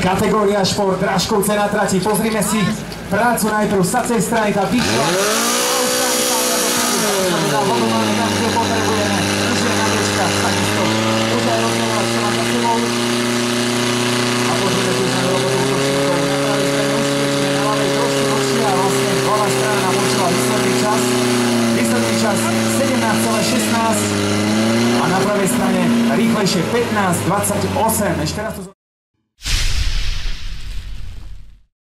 Kategória šport, Drážkovce na trati. Pozrime si prácu najprv z sacej strany, tá výška. Výsledný čas 17,16 a na pravej strane rýchlejšie 15,28. Ešte raz to